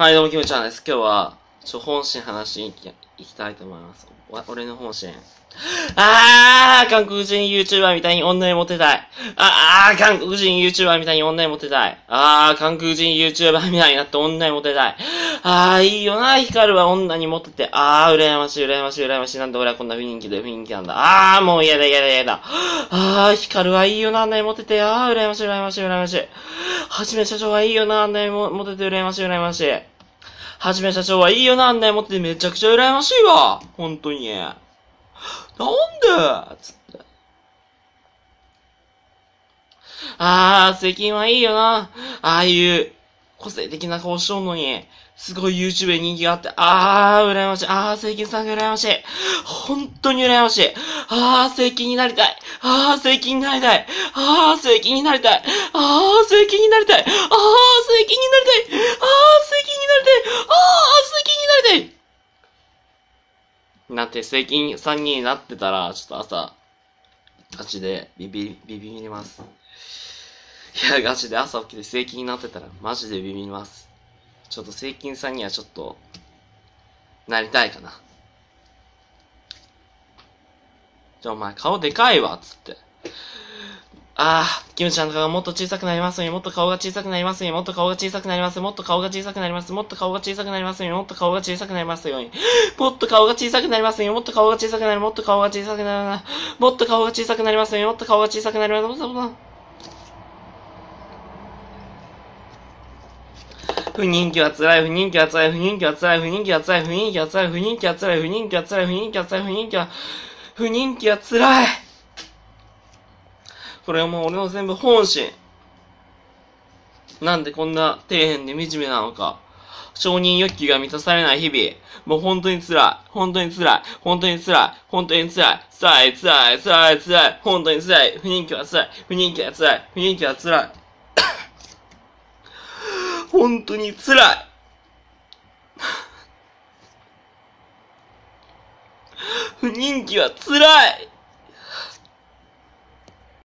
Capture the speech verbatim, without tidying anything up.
はい、どうも、きむちゃんです。今日は、ちょ、本心話しに行き行きたいと思います。お俺の本心。あー、韓国人 YouTuber みたいに女にモテたい。あー、韓国人 YouTuber みたいに女にモテたい。あー、韓国人 YouTuber みたいになって女にモテたい。あー、いいよな、ヒカルは女にモテて。あー、羨ましい、羨ましい、羨ましい。なんで俺はこんな雰囲気で雰囲気なんだ。あー、もう嫌だ、嫌だ、嫌だ。あー、ヒカルはいいよな、あんなにモテて。あー、羨ましい、羨ましい、羨ましい。はじめ社長はいいよな、あんなにモテて羨ましい、羨ましい。はじめ社長はいいよな、あんなにモテてめちゃくちゃ羨ましいわ。本当に。なんでつって。あー、税金はいいよな。ああいう個性的な顔しとんのに、すごい YouTube で人気があって、あー、羨ましい。あー、税金さんが羨ましい。本当に羨ましい。あー、税金になりたい。あー、税金になりたい。あー、税金になりたい。あー、税金になりたい。あー、税金になりたい。あー、税金になりたい。あー、税金になりたい。あー、税金になりたい。なんて、税金さんにんになってたら、ちょっと朝、ガチでビビ、ビビります。いや、ガチで朝起きて税金になってたら、マジでビビります。ちょっと税金さんにはちょっと、なりたいかな。じゃあお前顔でかいわ、つって。あー、キムちゃんの顔がもっと小さくなりますように、もっと顔が小さくなりますように、もっと顔が小さくなります、もっと顔が小さくなります、もっと顔が小さくなりますように、もっと顔が小さくなりますように、もっと顔が小さくなりますように、もっと顔が小さくなる、もっと顔が小さくなる、もっと顔が小さくなりますように、もっと顔が小さくなりますように、不人気は辛い、不人気は辛い、不人気は辛い、不人気は辛い、不人気は辛い、不人気は辛い、不人気は辛い、不人気は辛い、不人気は、不人気は辛い。これはもう俺の全部本心。なんでこんな底辺で惨めなのか。承認欲求が満たされない日々。もう本当に辛い。本当に辛い。本当に辛い。本当に辛い。辛い、辛い、辛い、辛い。本当に辛い。不人気は辛い。不人気は辛い。不人気は辛い。本当に辛い。不人気は辛い。